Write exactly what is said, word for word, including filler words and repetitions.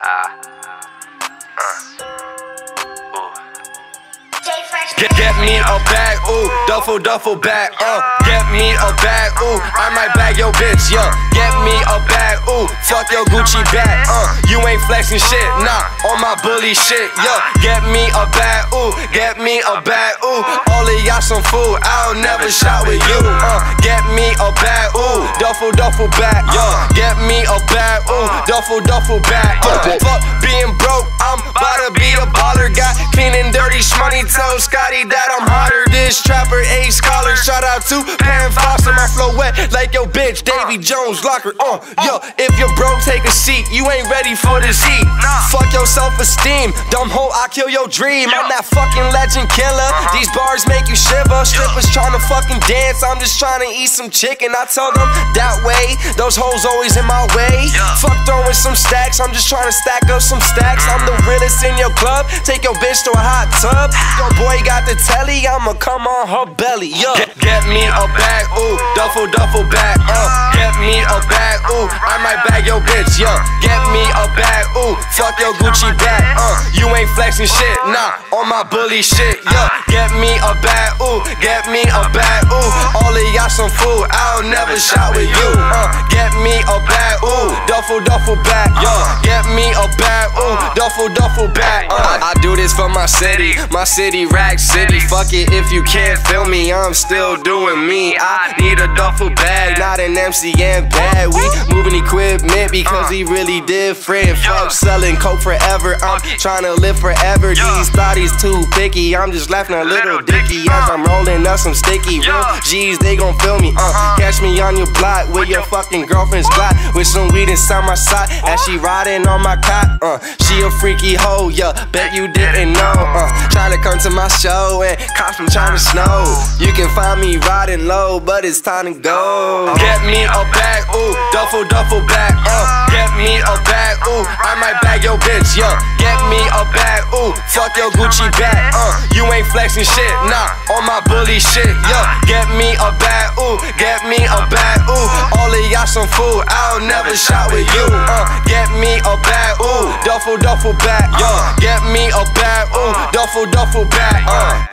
Ah. Uh. Ooh. Get, get me a bag, ooh, duffel, duffel bag, uh Get me a bag, ooh, I might bag your bitch, yeah Get me a bag, ooh, fuck your Gucci bag, uh You ain't flexing shit, nah, on my bully shit, yeah Get me a bag, ooh, get me a bag, ooh All of y'all some fool, I'll never shot with you, uh Get me a bag, ooh, duffel, duffel bag, yeah Get me a bag, ooh, duffel, duffel bag, uh Fuck being broke, I'm about to be a baller, got clean and dirty, shmoney toes, Scotty, that I'm hotter. This trapper, A scholar. Shout out to Pan Foster. My flow wet like your bitch, Davy Jones locker. Uh, yo, if you're broke, take a seat. You ain't ready for this heat. Fuck your self-esteem, dumb hoe. I kill your dream. I'm that fucking legend killer. These bars make you shiver. Strippers tryna fucking dance. I'm just tryna eat some chicken. I tell them that way. Those hoes always in my way. Fuck throwing some stacks. I'm just tryna stack up some stacks. I'm the realest in your club. Take your bitch to a hot tub. Your boy got the telly, I'ma come on her belly, yo. Get, get me a bag, ooh, duffel, duffel bag, uh Get me a bag, ooh, I might bag your bitch, yo. Get me a bag, ooh, fuck your Gucci bag, uh You ain't flexing shit, nah, on my bully shit, yo. Get me a bag, ooh, get me a bag, ooh All of y'all some fool, I'll never shot with you, uh Get me a bag, ooh, duffel, duffel bag, yo. Get me a bag, ooh, duffel, duffel bag, uh I do this for my city, my city, Rack City. Fuck it if you can't feel me, I'm still doing me. I need a duffel bag, not an M C N bag. We moving equipment because we really different. Fuck selling coke forever, I'm tryna live forever. These thotties too picky, I'm just laughing a little dicky as I'm rolling up some sticky. Real G's, they gon' feel me. Uh, catch me on your block with your fucking girlfriend's block, with some weed inside my sock as she riding on my cot. Uh, she a freaky hoe, yeah, bet you didn't know. Uh, trying to come to my show and cops from trying to snow. You can find me riding low, but it's time to go. Get me a bag, ooh, duffel, duffel bag, uh Get me a bag, ooh, I might bag your bitch, yeah Get me a bag, ooh, fuck your Gucci bag, uh You ain't flexing shit, nah, on my bully shit, yeah Get me a bag, ooh, get me a bag, ooh All of y'all some fool, I'll never shot with you, uh Get me a bag, ooh, duffel, duffel bag, yeah Get me a bag, ooh, duffel, duffel bag, uh